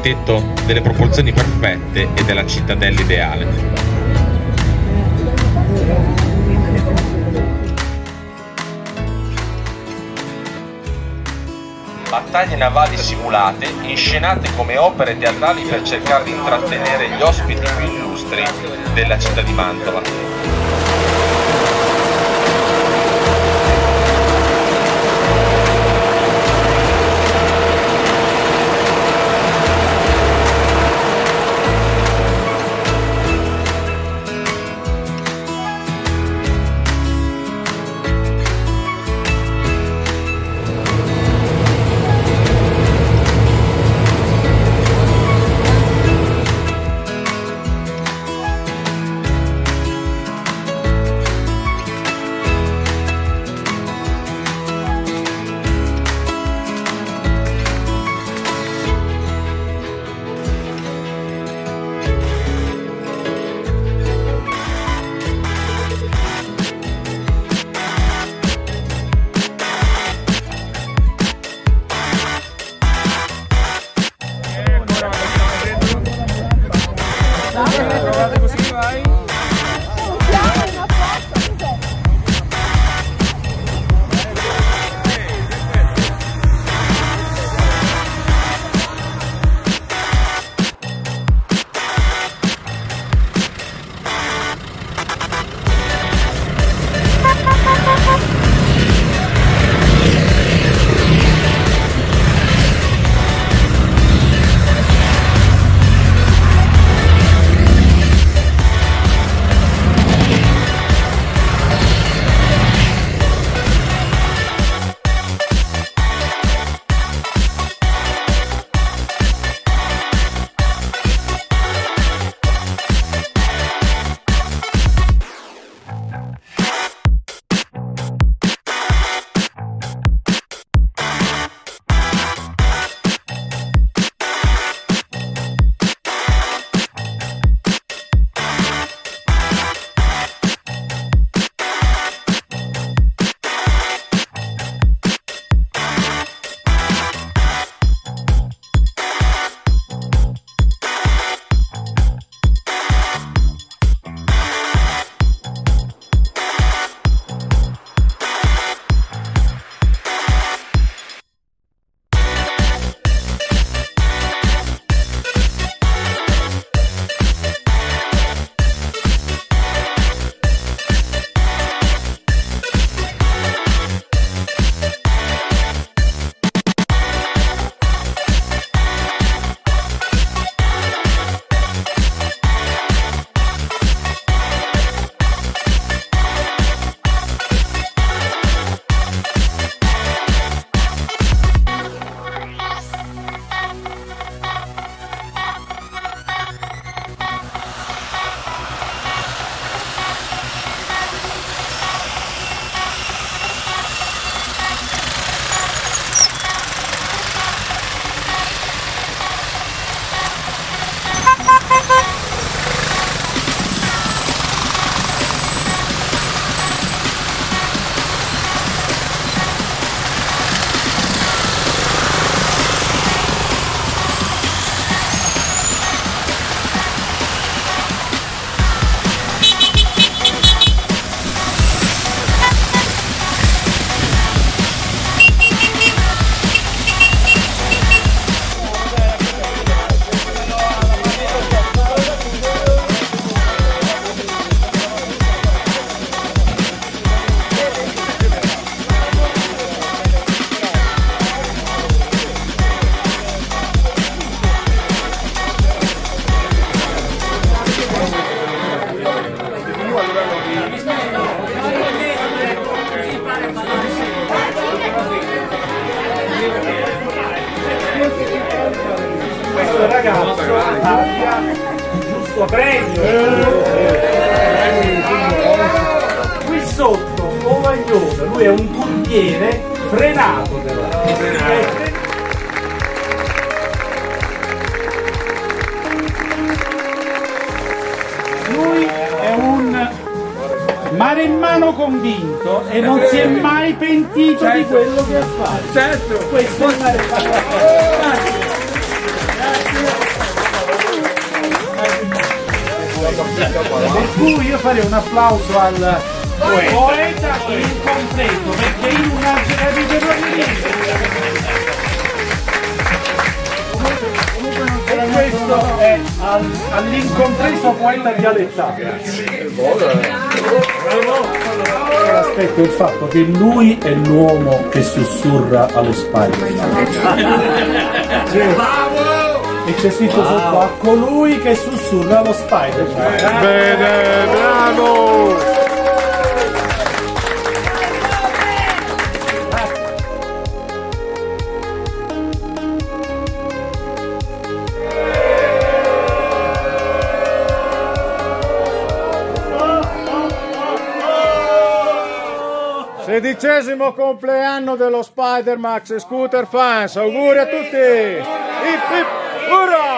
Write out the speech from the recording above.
l'architetto delle proporzioni perfette e della cittadella ideale. Battaglie navali simulate, inscenate come opere teatrali per cercare di intrattenere gli ospiti più illustri della città di Mantova. Questo ragazzo abbia il giusto premio. Qui sotto Covaglione, lui è un corriere frenato. Lui è un maremmano convinto e non si è mai pentito di quello che ha fatto. Certo, questo è il maremmano. Grazie. Per cui io farei un applauso al poeta incompleto, perché io non ce l'avete proprio niente. E questo è all'incompreso poeta dialettale. Aspetto il fatto che lui è l'uomo che sussurra allo Spider-Man. E c'è scritto sotto a colui che sussurra allo Spider-Man. Bene, bravo! Sedicesimo compleanno dello Spider-Max Scooter Fans, auguri a tutti! Hip hip, ura!